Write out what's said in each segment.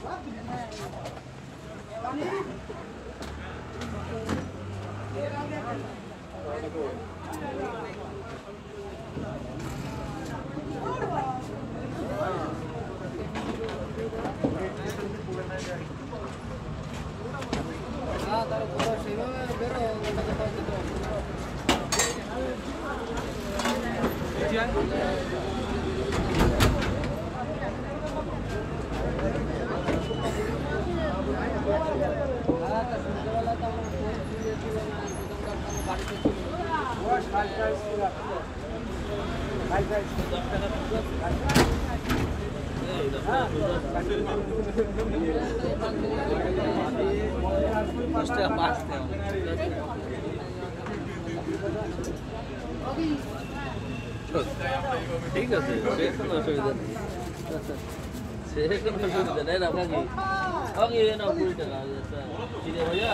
ঠিক আছে, সে কোনো অসুবিধা নেই, সে কোনো অসুবিধা নেই। না কাকি কাকি না 20 টাকা চিড়ে ভাজা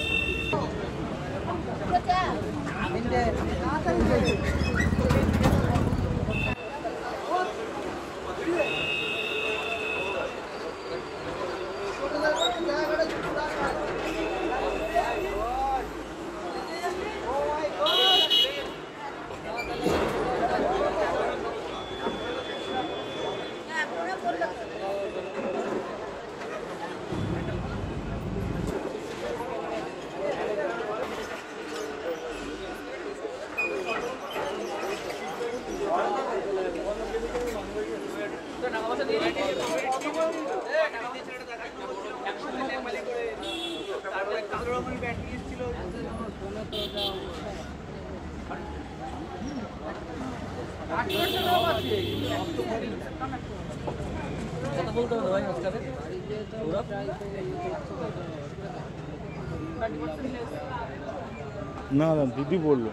না না দিদি বললো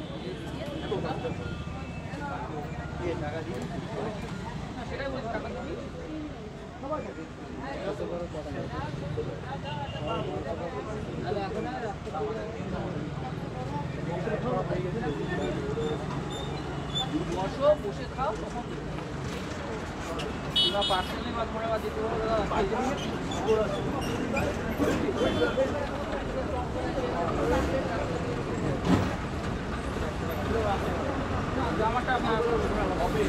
বসে খাও পার্সেলে মাছ পড়ে বা দিতে জামাটা হবে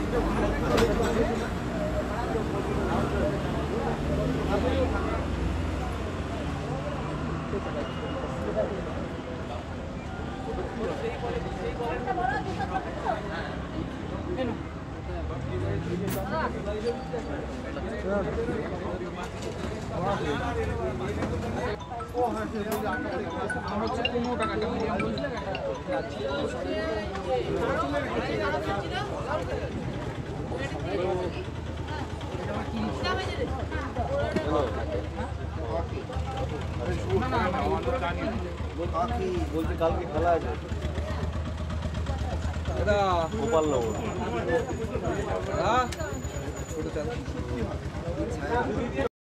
হচ্ছে 15 টাকাটা মিডিয়াম বললে বলছি কালকে খেলা আছে গোপাল নগর।